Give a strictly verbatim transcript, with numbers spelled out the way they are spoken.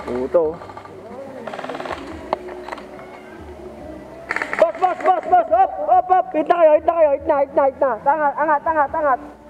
Puto. Boss, boss, boss, boss! Up, up, up! Hit na kayo, hit na kayo, hit na, hit na, hit na! Tangat, angat, angat, angat!